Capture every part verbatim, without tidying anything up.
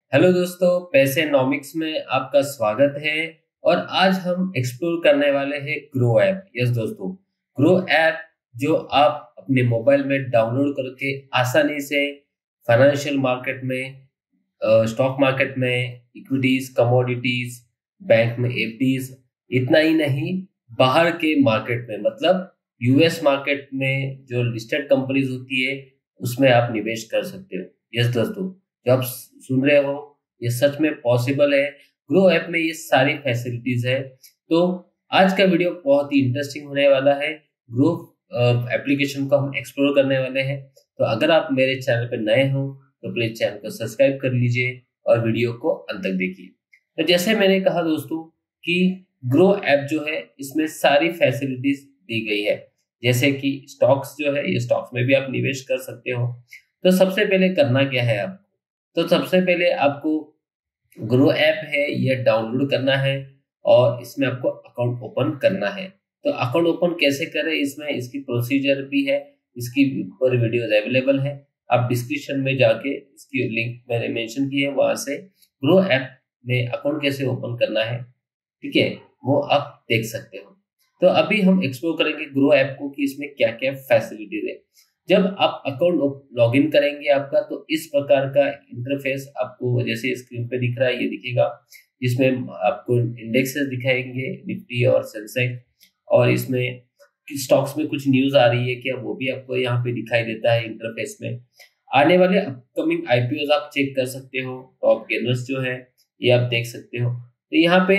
Hello दोस्तों, पैसेनोमिक्स में आपका स्वागत है। और आज हम एक्सप्लोर करने वाले हैं ग्रो ऐप। यस दोस्तों, ग्रो ऐप जो आप अपने मोबाइल में डाउनलोड करके आसानी से फाइनेंशियल मार्केट में, स्टॉक मार्केट में, इक्विटीज, कमोडिटीज, बैंक में एफडीज, इतना ही नहीं, बाहर के मार्केट में मतलब यूएस मार्केट में जो लिस्टेड कंपनीज होती है उसमें आप निवेश कर सकते हो। यस दोस्तों, जो आप सुन रहे हो ये सच में पॉसिबल है। ग्रो ऐप में ये सारी फैसिलिटीज है। तो आज का वीडियो बहुत ही इंटरेस्टिंग होने वाला है। ग्रो एप्लीकेशन को हम एक्सप्लोर करने वाले हैं। तो अगर आप मेरे चैनल पर नए हो तो प्लीज चैनल को सब्सक्राइब कर लीजिए और वीडियो को अंत तक देखिए। तो जैसे मैंने कहा दोस्तों कि ग्रो ऐप जो है इसमें सारी फैसिलिटीज दी गई है। जैसे कि स्टॉक्स जो है, ये स्टॉक्स में भी आप निवेश कर सकते हो। तो सबसे पहले करना क्या है आपको, तो सबसे पहले आपको ग्रो ऐप है ये डाउनलोड करना है और इसमें आपको अकाउंट ओपन करना है। तो अकाउंट ओपन कैसे करें, इसमें इसकी प्रोसीजर भी है, इसकी ऊपर वीडियोस अवेलेबल है। आप डिस्क्रिप्शन में जाके इसकी लिंक मैंने मेंशन की है, वहां से ग्रो ऐप में अकाउंट कैसे ओपन करना है, ठीक है, वो आप देख सकते हो। तो अभी हम एक्सप्लोर करेंगे ग्रो ऐप को कि इसमें क्या क्या फैसिलिटीज है। जब आप अकाउंट लॉगिन करेंगे आपका, तो इस प्रकार का इंटरफेस आपको जैसे स्क्रीन पे दिख रहा है ये दिखेगा, जिसमें आपको इंडेक्सेस दिखाएंगे, निफ्टी और सेंसेक्स, और इसमें स्टॉक्स में कुछ न्यूज आ रही है क्या वो भी आपको यहाँ पे दिखाई देता है इंटरफेस में। आने वाले अपकमिंग आईपीओ आप चेक कर सकते हो, टॉप गेनर्स जो है ये आप देख सकते हो। तो यहाँ पे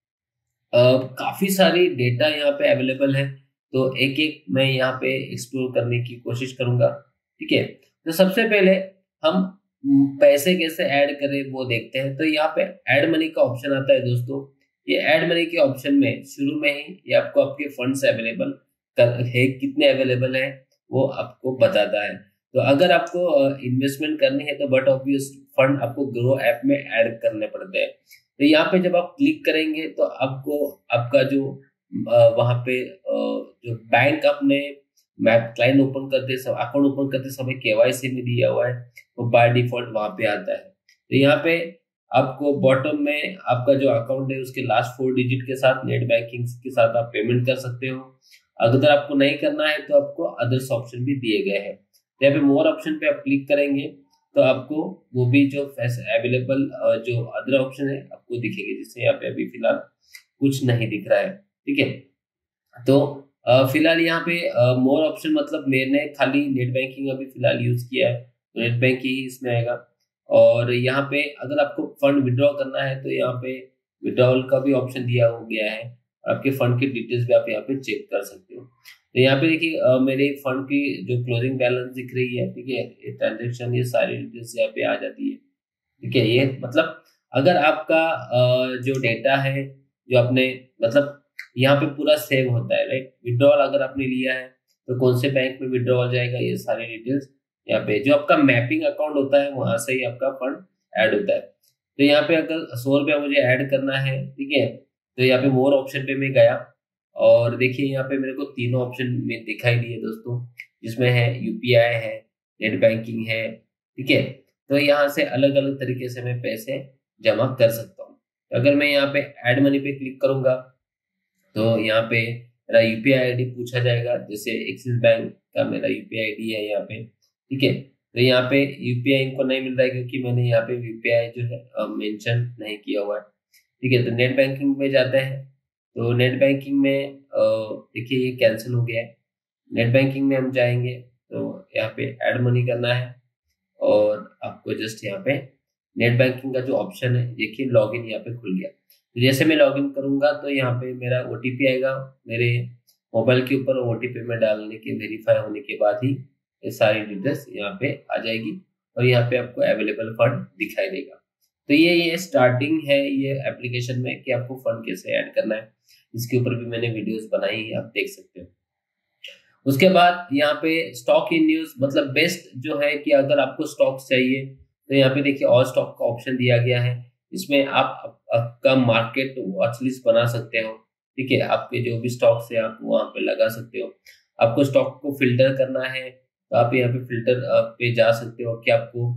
अ, काफी सारी डेटा यहाँ पे अवेलेबल है। तो एक एक मैं यहाँ पे एक्सप्लोर करने की कोशिश करूंगा, ठीक है। तो सबसे पहले हम म, पैसे कैसे ऐड करें वो देखते हैं। तो यहाँ पे ऐड मनी का ऑप्शन आता है दोस्तों। ये ऐड मनी के ऑप्शन में शुरू में ही ये आपको आपके फंड्स अवेलेबल कर है, कितने अवेलेबल है वो आपको बताता है। तो अगर आपको इन्वेस्टमेंट करनी है तो बट ऑब्वियस फंड आपको ग्रो ऐप में ऐड करने पड़ते हैं। तो यहाँ पे जब आप क्लिक करेंगे तो आपको आपका जो वहां पे अ, जो बैंक अपने मैप क्लाइंट ओपन करते समय, अकाउंट ओपन करते समय केवाईसी में दिया हुआ है, वो बाय डिफॉल्ट वहां पे आता है। तो यहाँ पे आपको बॉटम में आपका जो अकाउंट है उसके लास्ट फोर डिजिट के साथ नेट बैंकिंग के साथ आप पेमेंट कर सकते हो। अगर आपको नहीं करना है तो आपको अदर्स ऑप्शन भी दिए गए हैं। तो यहाँ पे मोर ऑप्शन पे आप क्लिक करेंगे तो आपको वो भी जो अवेलेबल जो अदर ऑप्शन है आपको दिखेगी, जिससे यहाँ पे अभी फिलहाल कुछ नहीं दिख रहा है, ठीक है। तो अ, फिलहाल यहाँ पे मोर ऑप्शन मतलब मैंने खाली नेट बैंकिंग अभी फिलहाल यूज किया है, तो नेट बैंकिंग ही इसमें आएगा। और यहाँ पे अगर आपको फंड विड्रॉ करना है तो यहाँ पे विड्रॉल का भी ऑप्शन दिया हो गया है। आपके फंड की डिटेल्स भी आप यहाँ पे चेक कर सकते हो। तो यहाँ पे देखिए अ, मेरे फंड की जो क्लोजिंग बैलेंस दिख रही है, ठीक है, ये ट्रांजेक्शन, ये सारी डिटेल्स यहाँ पे आ जाती है, ठीक है। ये मतलब अगर आपका अ, जो डेटा है जो आपने मतलब यहाँ पे पूरा सेव होता है, राइट। विड्रॉल अगर आपने लिया है तो कौन से बैंक में विड्रॉल जाएगा, ये सारी डिटेल्स यहाँ पे, जो आपका मैपिंग अकाउंट होता है वहां से ही आपका फंड ऐड होता है। तो यहाँ पे अगर सौ रुपया मुझे ऐड करना है, ठीक है, तो यहाँ पे मोर ऑप्शन पे मैं गया और देखिए यहाँ पे मेरे को तीनों ऑप्शन में दिखाई दिए दोस्तों, जिसमें है यूपीआई है, नेट बैंकिंग है, ठीक है। तो यहाँ से अलग अलग तरीके से मैं पैसे जमा कर सकता हूँ। तो अगर मैं यहाँ पे ऐड मनी पे क्लिक करूंगा तो यहाँ पे मेरा यूपीआई आईडी पूछा जाएगा, जैसे एक्सिस बैंक का मेरा यूपीआई आईडी है यहाँ पे, ठीक है। तो यहाँ पे यूपीआई इनको नहीं मिल रहा है क्योंकि मैंने यहाँ पे यूपीआई जो है मेंशन नहीं किया हुआ है, ठीक है। तो नेट बैंकिंग में जाते हैं। तो नेट बैंकिंग में अ, देखिए ये कैंसिल हो गया है। नेट बैंकिंग में हम जाएंगे तो यहाँ पे ऐड मनी करना है और आपको जस्ट यहाँ पे नेट बैंकिंग का जो ऑप्शन है देखिए लॉगिन यहाँ पे खुल गया। तो जैसे मैं लॉगिन करूंगा तो यहाँ पे मेरा ओटीपी आएगा मेरे मोबाइल के ऊपर। ओटीपी में डालने के वेरीफाई होने के बाद ही ये सारी डिटेल्स यहाँ पे आ जाएगी और यहाँ पे आपको अवेलेबल फंड दिखाई देगा। तो ये ये स्टार्टिंग है ये एप्लीकेशन में कि आपको फंड कैसे ऐड करना है। इसके ऊपर भी मैंने वीडियोस बनाई है, आप देख सकते हो। उसके बाद यहाँ पे स्टॉक इन न्यूज मतलब बेस्ट जो है कि अगर आपको स्टॉक्स चाहिए तो यहाँ पे देखिए और स्टॉक का ऑप्शन दिया गया है। इसमें आप आप- आपका मार्केट वॉच लिस्ट बना सकते हो, ठीक है। आपके जो भी स्टॉक्स है आप वहां पे लगा सकते हो। आपको स्टॉक को फिल्टर करना है तो आप यहाँ पे फिल्टर पे जा सकते हो कि आपको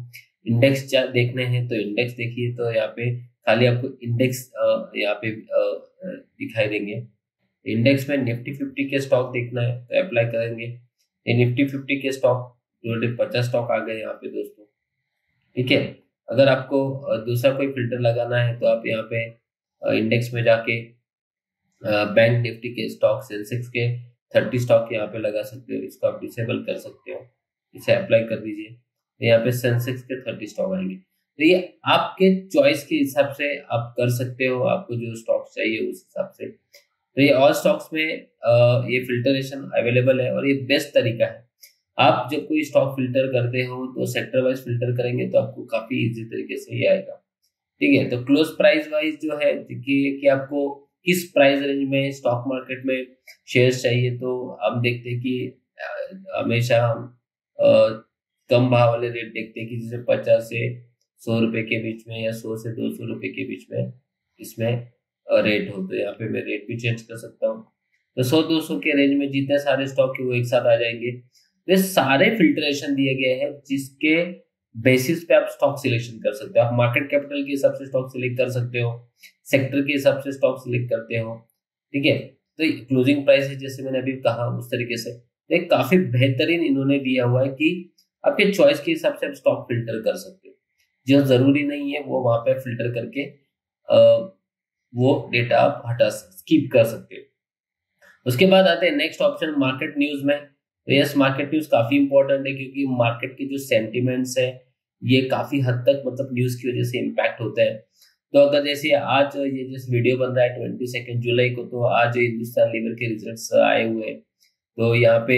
इंडेक्स देखने हैं तो इंडेक्स देखिए, तो यहाँ पे खाली आपको इंडेक्स यहाँ पे अ, दिखाई देंगे। इंडेक्स में निफ्टी फिफ्टी के स्टॉक देखना है तो अप्लाई करेंगे। ये निफ्टी फिफ्टी के स्टॉक पचास स्टॉक आ गए यहाँ पे दोस्तों, ठीक है। अगर आपको अ, दूसरा कोई फिल्टर लगाना है तो आप यहाँ पे इंडेक्स में जाके बैंक निफ्टी के स्टॉक, सेंसेक्स के थर्टी स्टॉक यहाँ पे लगा सकते हो। इसको आप डिसेबल कर सकते हो, इसे अप्लाई कर दीजिए। तो यहाँ पे सेंसेक्स के थर्टी स्टॉक आएंगे। तो ये आपके चॉइस के हिसाब से आप कर सकते हो, आपको जो स्टॉक चाहिए उस हिसाब से। तो ये ऑल स्टॉक्स में आ, ये फिल्टरेशन अवेलेबल है और ये बेस्ट तरीका है। आप जब कोई स्टॉक फिल्टर करते हो तो सेक्टर वाइज फिल्टर करेंगे तो आपको काफी इजी तरीके से ये आएगा, ठीक है। तो क्लोज प्राइस वाइज जो है देखिए कि आपको किस प्राइस रेंज में स्टॉक मार्केट में शेयर्स चाहिए, तो हम देखते हैं कि अ, हमेशा हम अ, कम भाव वाले रेट देखते हैं कि जैसे पचास से सौ रुपए के बीच में या सौ से दो सौ रुपए के बीच में इसमें रेट हो। तो यहाँ पे मैं रेट भी चेंज कर सकता हूँ। तो सौ दो सौ के रेंज में जितने सारे स्टॉक है वो एक साथ आ जाएंगे। तो ये सारे फिल्ट्रेशन दिए गए हैं जिसके बेसिस पे आप स्टॉक सिलेक्शन कर सकते हो। आप मार्केट कैपिटल के हिसाब से स्टॉक सिलेक्ट कर सकते हो, सेक्टर के हिसाब से स्टॉक सिलेक्ट करते हो, ठीक है। तो क्लोजिंग प्राइस है जैसे मैंने अभी कहा उस तरीके से। तो एक काफी बेहतरीन इन्होंने दिया हुआ है कि आपके चॉइस के हिसाब से आप स्टॉक फिल्टर कर सकते हो। जो जरूरी नहीं है वो वहां पे फिल्टर करके आ, वो डेटा आप हटा स्किप कर सकते हो। उसके बाद आते हैं नेक्स्ट ऑप्शन मार्केट न्यूज में। तो यस, मार्केट न्यूज काफी इंपॉर्टेंट है क्योंकि मार्केट के जो सेंटिमेंट्स है ये काफी हद तक मतलब न्यूज की वजह से इम्पैक्ट होता है। तो अगर जैसे आज ये जिस वीडियो बन रहा है ट्वेंटी सेकेंड जुलाई को, तो आज हिंदुस्तान लीवर के रिजल्ट्स आए हुए हैं। तो यहाँ पे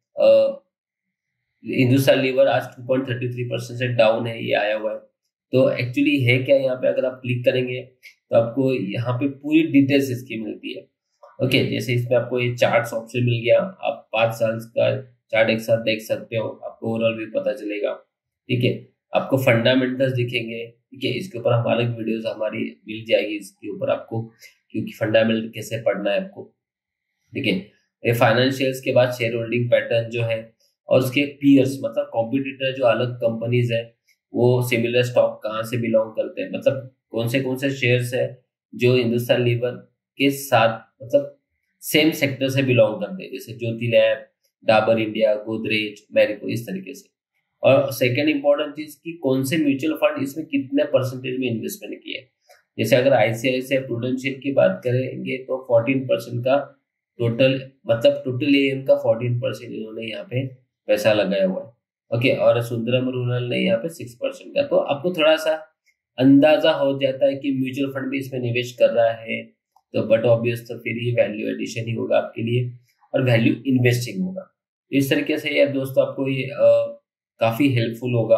हिंदुस्तान लीवर आज two point thirty three percent से डाउन है, ये आया हुआ है। तो एक्चुअली है क्या यहाँ पे, अगर आप क्लिक करेंगे तो आपको यहाँ पे पूरी डिटेल्स इसकी मिलती है। ओके okay, जैसे इसमें आपको ये चार्ट्स ऑप्शन मिल गया, आप पांच साल का चार्ट एक साथ देख सकते हो, आपको ओवरऑल भी पता चलेगा, ठीक है। आपको फंडामेंटल्स दिखेंगे, ठीक है। इसके ऊपर हमारे वीडियोस हमारी मिल जाएगी इसके ऊपर आपको, क्योंकि फंडामेंटल कैसे पढ़ना है आपको, ठीक है। ये फाइनेंशियल्स के बाद शेयर होल्डिंग पैटर्न जो है, और उसके पीयर्स मतलब कॉम्पिटिटर जो अलग कंपनीज है वो सिमिलर स्टॉक कहाँ से बिलोंग करते हैं, मतलब कौन से कौन से शेयर्स है जो हिंदुस्तान लीवर के साथ मतलब सेम सेक्टर से बिलोंग करते हैं, जैसे ज्योति लैब, डाबर इंडिया, गोदरेज, मैरिको, इस तरीके से। और सेकेंड इंपॉर्टेंट चीज कि कौन से म्यूचुअल फंड इसमें कितने परसेंटेज में इन्वेस्टमेंट किए। जैसे अगर आईसीआईसीआई प्रूडेंशियल की बात करेंगे तो फोर्टीन परसेंट का टोटल मतलब टोटल एएम का फोर्टीन परसेंट इन्होंने यहाँ पे पैसा लगाया हुआ है, ओके। और सुंदरम रूरल ने यहाँ पे सिक्स परसेंट का। तो आपको थोड़ा सा अंदाजा हो जाता है कि म्यूचुअल फंड भी इसमें निवेश कर रहा है, तो बट ऑब्वियस तो फिर ये वैल्यू एडिशन ही होगा आपके लिए और वैल्यू इन्वेस्टिंग होगा। इस तरीके से यार दोस्तों आपको ये आ, काफी हेल्पफुल होगा,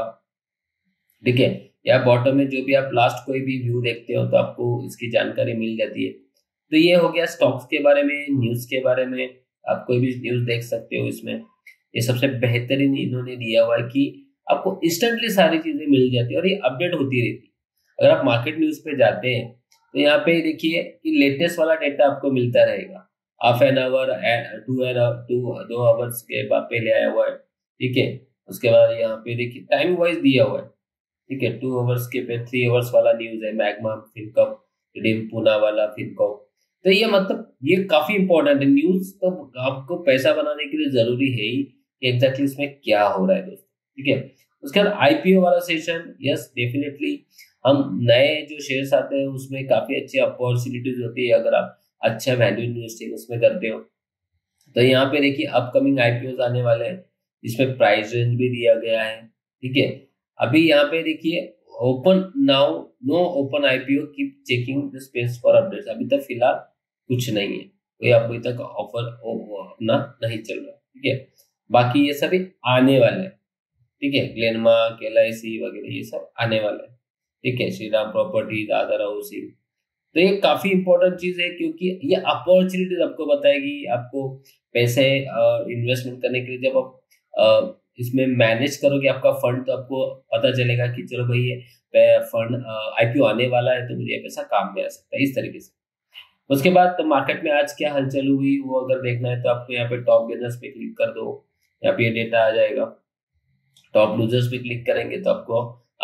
ठीक है। या बॉटम में जो भी आप लास्ट कोई भी व्यू देखते हो तो आपको इसकी जानकारी मिल जाती है। तो ये हो गया स्टॉक्स के बारे में, न्यूज के बारे में। आप कोई भी न्यूज देख सकते हो इसमें। ये सबसे बेहतरीन इन्होंने दिया हुआ है कि आपको इंस्टेंटली सारी चीजें मिल जाती है और ये अपडेट होती रहती है। अगर आप मार्केट न्यूज पे जाते हैं तो यहाँ पे देखिए कि लेटेस्ट वाला डेटा आपको मिलता रहेगा। Half an hour, two an two दो आवर्स के बाद पहले आया हुआ है, ठीक है। उसके बाद यहाँ पे देखिए टाइम वाइज दिया हुआ है, ठीक है। टू आवर्स के पे थ्री आवर्स वाला न्यूज है, Magma Fincorp, redeem Poonawalla Fincorp. तो ये मतलब ये काफी इंपॉर्टेंट है न्यूज। तो आपको पैसा बनाने के लिए जरूरी है ही कि एग्जैक्टली इसमें क्या हो रहा है दोस्तों, ठीक है। उसके बाद आईपीओ वाला सेशन, यस डेफिनेटली हम नए जो शेयर्स आते हैं उसमें काफी अच्छी अपॉर्चुनिटीज होती है अगर आप अच्छा वैल्यू इन्वेस्टिंग उसमें करते हो। तो यहाँ पे देखिए अपकमिंग आईपीओ आने वाले हैं, इसमें प्राइस रेंज भी दिया गया है, ठीक है। अभी यहाँ पे देखिए open now, no open IPO, keep checking the space for updates. अभी तक फिलहाल कुछ नहीं है, कोई अभी तक ऑफर अपना नहीं चल रहा, ठीक है। बाकी ये सभी आने वाले हैं, ठीक है। ग्लेनमार्क, एलआईसी वगैरह ये सब आने वाले हैं, ठीक है। Shriram properties, Aadhar housing. तो ये काफी इंपॉर्टेंट चीज है क्योंकि ये अपॉर्चुनिटीज आपको बताएगी, आपको पैसे इन्वेस्टमेंट करने के लिए। जब आप इसमें मैनेज करोगे आपका फंड तो आपको पता चलेगा कि चलो भाई ये फंड आईपीओ आने वाला है तो मुझे ये पैसा काम में आ सकता है, इस तरीके से। उसके बाद तो मार्केट में आज क्या हलचल हुई वो अगर देखना है तो आपको यहाँ पे टॉप गेनर्स पे क्लिक कर दो, यहाँ पे ये डेटा आ जाएगा। टॉप लूजर्स पे क्लिक करेंगे तो आपको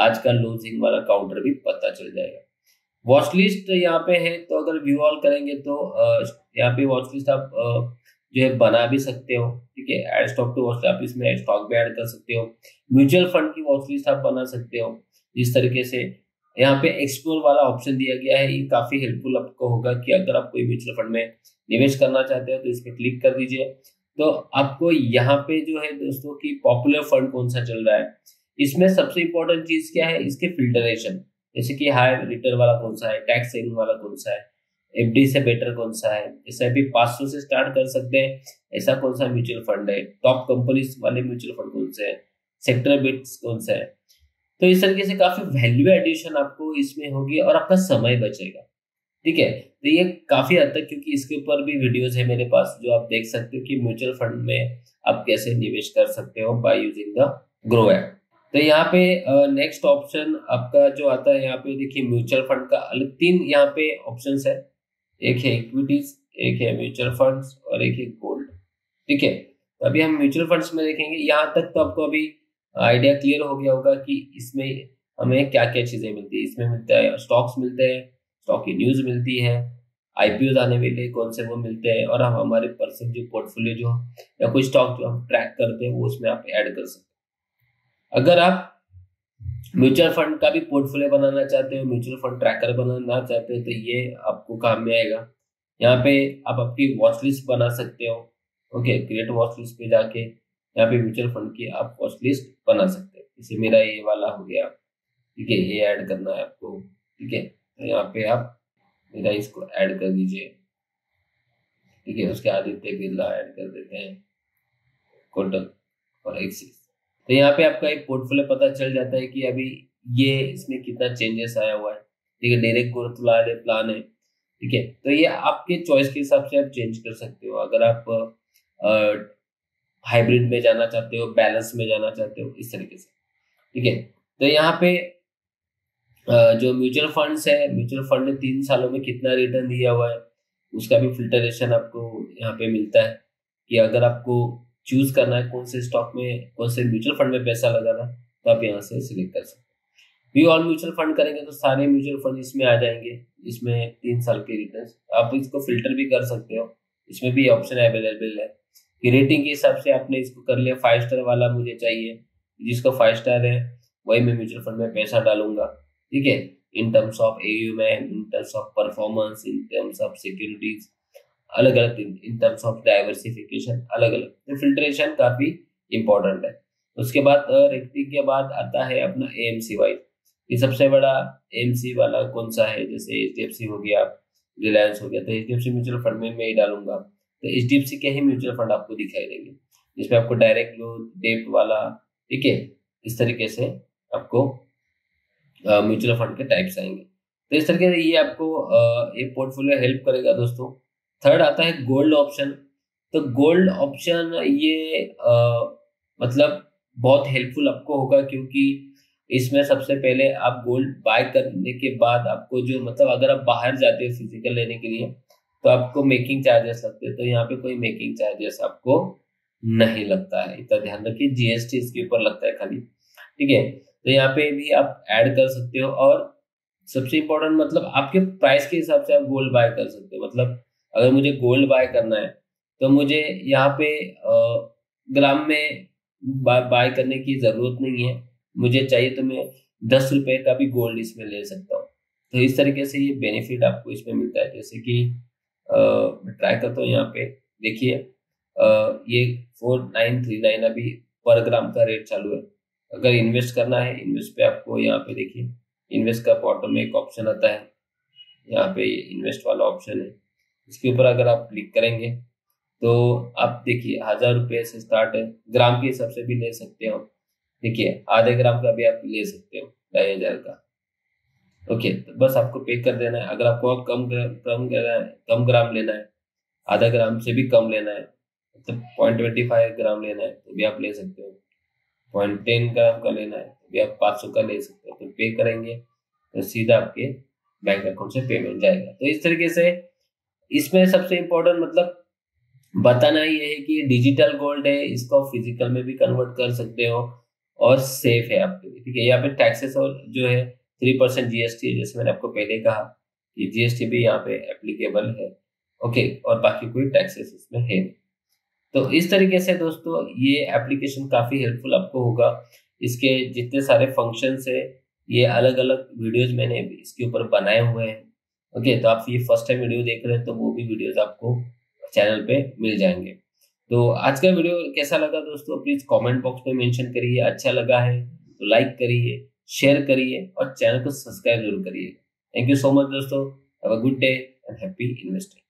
आज का लूजिंग वाला काउंटर भी पता चल जाएगा। वॉच लिस्ट यहाँ पे है, तो अगर व्यू ऑल करेंगे तो यहाँ पे वॉच लिस्ट आप जो है बना भी सकते हो, ठीक है। ऐड स्टॉक टू वॉच, आप इसमें स्टॉक भी ऐड कर सकते हो। म्यूचुअल फंड की वॉच लिस्ट आप बना सकते हो इस तरीके से। यहाँ पे एक्सप्लोर वाला ऑप्शन दिया गया है, ये काफी हेल्पफुल आपको होगा कि अगर आप कोई म्यूचुअल फंड में निवेश करना चाहते हो तो इस पर क्लिक कर दीजिए। तो आपको यहाँ पे जो है दोस्तों की पॉपुलर फंड कौन सा चल रहा है, इसमें सबसे इंपॉर्टेंट चीज क्या है, इसके फिल्टरेशन, जैसे कि हाई रिटर्न वाला कौन सा है, टैक्स सेविंग वाला कौन सा है, एफडी से बेटर कौन सा है, एसआईपी पाँच सौ से स्टार्ट कर सकते हैं, ऐसा कौन सा म्यूचुअल फंड है, टॉप कंपनीज वाले म्यूचुअल फंड कौन से हैं, सेक्टर बिट्स कौन सा है। तो इस तरीके से काफी वैल्यू एडिशन आपको इसमें होगी और आपका समय बचेगा, ठीक है। तो ये काफी हद तक, क्योंकि इसके ऊपर भी वीडियोस है मेरे पास जो आप देख सकते हो कि म्यूचुअल फंड में आप कैसे निवेश कर सकते हो by using the Groww app. तो यहाँ पे नेक्स्ट ऑप्शन आपका जो आता है, यहाँ पे देखिए म्यूचुअल फंड का अलग तीन यहाँ पे ऑप्शन है, एक है इक्विटीज, एक है म्यूचुअल फंड्स और एक है गोल्ड, ठीक है। तो अभी हम म्यूचुअल फंड्स में देखेंगे। यहाँ तक तो आपको अभी आइडिया क्लियर हो गया होगा कि इसमें हमें क्या क्या चीजें मिलती है। इसमें मिलता है स्टॉक्स मिलते हैं, स्टॉक की न्यूज मिलती है, आईपीओ आने वाले कौन से वो मिलते हैं, और हम हमारे पर्सनल जो पोर्टफोलियो जो या कोई स्टॉक जो हम ट्रैक करते हैं वो उसमें आप ऐड कर सकते हैं। अगर आप म्यूचुअल फंड का भी पोर्टफोलियो बनाना चाहते हो, म्यूचुअल फंड ट्रैकर बनाना चाहते हो, तो ये आपको काम में आएगा। यहाँ पे आप आपकी वॉच लिस्ट बना सकते हो, ओके। क्रिएट वॉच लिस्ट पे जाके यहाँ पे म्यूचुअल फंड की आप वॉच लिस्ट बना सकते हो। जैसे मेरा ये वाला हो गया, ठीक है, ये ऐड करना है आपको, ठीक है। तो यहाँ पे आप मेरा इसको ऐड कर दीजिए, ठीक है। उसके आदित्य बिरला ऐड कर देते हैं, कोटक और एक्सिस। तो यहाँ पे आपका एक पोर्टफोलियो पता चल जाता है कि अभी ये इसमें कितना चेंजेस आया हुआ है, ठीक है। डायरेक्ट ग्रोथ वाले प्लान है, ठीक है। तो ये आपके चॉइस के हिसाब से आप चेंज कर सकते हो। अगर आप हाइब्रिड में जाना चाहते हो, बैलेंस में जाना चाहते हो, इस तरीके से, ठीक है। तो यहाँ पे uh, जो म्यूचुअल फंड्स है, म्यूचुअल फंड ने तीन सालों में कितना रिटर्न दिया हुआ है उसका भी फिल्टरेशन आपको यहाँ पे मिलता है कि अगर आपको चूज करना है कौन से स्टॉक में, कौन से म्यूचुअल फंड में पैसा लगाना, तो आप यहाँ से सिलेक्ट कर सकते हैं। व्यू ऑल म्यूचुअल फंड करेंगे तो सारे म्यूचुअल फंड इसमें आ जाएंगे, इसमें तीन साल के रिटर्न। आप इसको फिल्टर भी कर सकते हो, इसमें भी ऑप्शन अवेलेबल है कि रेटिंग के हिसाब से आपने इसको कर लिया। फाइव स्टार वाला मुझे चाहिए, जिसको फाइव स्टार है वही मैं म्यूचुअल फंड में पैसा डालूंगा, ठीक है। In terms of AUM, in terms of performance, in terms of securities, अलग अलग, इन टर्म्स ऑफ डाइवर्सिफिकेशन, अलग अलग। तो फिल्ट्रेशन काफी इंपॉर्टेंट है। उसके बाद रेटिंग के बाद आता है अपना एएमसी वाइज। ये सबसे बड़ा एएमसी वाला कौन सा है, जैसे एचडीएफसी हो गया, रिलायंस हो गया, तो एचडीएफसी म्यूचुअल फंड में मैं ही डालूंगा। तो एचडीएफसी के ही म्यूचुअल फंड आपको दिखाई देंगे, जिसमें आपको डायरेक्ट लो, डेब्ट वाला, ठीक है। इस तरीके से आपको म्यूचुअल फंड के टाइप्स आएंगे। तो इस तरीके से ये आपको uh, ये पोर्टफोलियो हेल्प करेगा दोस्तों। थर्ड आता है गोल्ड ऑप्शन। तो गोल्ड ऑप्शन ये uh, मतलब बहुत हेल्पफुल आपको होगा, क्योंकि इसमें सबसे पहले आप गोल्ड बाय करने के बाद आपको जो, मतलब अगर आप बाहर जाते हो फिजिकल लेने के लिए तो आपको मेकिंग चार्जेस लगते हैं, तो यहाँ पे कोई मेकिंग चार्जेस आपको नहीं लगता है, इतना ध्यान रखिए। जीएसटी इसके ऊपर लगता है खाली, ठीक है। तो यहाँ पे भी आप ऐड कर सकते हो, और सबसे इम्पोर्टेंट मतलब आपके प्राइस के हिसाब से आप गोल्ड बाय कर सकते हो। मतलब अगर मुझे गोल्ड बाय करना है तो मुझे यहाँ पे ग्राम में बाय करने की जरूरत नहीं है, मुझे चाहिए तो मैं दस रुपए का भी गोल्ड इसमें ले सकता हूँ। तो इस तरीके से ये बेनिफिट आपको इसमें मिलता है। जैसे कि मैं ट्राई करता हूँ, यहाँ पे देखिए ये फोर नाइन थ्री नाइन अभी पर ग्राम का रेट चालू है। अगर इन्वेस्ट करना है, इन्वेस्ट पे आपको यहाँ पे देखिए इन्वेस्ट का बॉटम में एक ऑप्शन आता है, यहाँ पे इन्वेस्ट वाला ऑप्शन है, इसके ऊपर अगर आप क्लिक करेंगे तो आप देखिए हजार रुपये से स्टार्ट है, ग्राम के हिसाब से भी ले सकते हो। देखिए आधे ग्राम का भी आप ले सकते हो, ढाई हजार का, ओके। तो बस आपको पे कर देना है। अगर आपको कम ग्राम कम लेना है, कम ग्राम लेना है, आधा ग्राम से भी कम लेना है, मतलब पॉइंट ट्वेंटी फाइव ग्राम लेना है तो भी आप ले सकते हो, पॉइंट टेन ग्राम का लेना है तो भी आप पाँच सौ का ले सकते हो। तो पे करेंगे तो सीधा आपके बैंक अकाउंट से पेमेंट जाएगा। तो इस तरीके से इसमें सबसे इम्पोर्टेंट मतलब बताना ये है कि डिजिटल गोल्ड है, इसको फिजिकल में भी कन्वर्ट कर सकते हो, और सेफ है आपके लिए, ठीक है। यहाँ पे टैक्सेस और जो है थ्री परसेंट जीएसटी है, जैसे मैंने आपको पहले कहा कि जीएसटी भी यहाँ पे एप्लीकेबल है, ओके। और बाकी कोई टैक्सेस इसमें है नहीं। तो इस तरीके से दोस्तों ये एप्लीकेशन काफी हेल्पफुल आपको होगा। इसके जितने सारे फंक्शंस है, ये अलग अलग वीडियोस मैंने इसके ऊपर बनाए हुए हैं, ओके। तो आप ये फर्स्ट टाइम वीडियो देख रहे हैं तो वो भी वीडियोस आपको चैनल पे मिल जाएंगे। तो आज का वीडियो कैसा लगा दोस्तों, प्लीज कमेंट बॉक्स में मेंशन करिए। अच्छा लगा है तो लाइक करिए, शेयर करिए और चैनल को सब्सक्राइब जरूर करिए। थैंक यू सो मच दोस्तों। Have a good day and happy investing.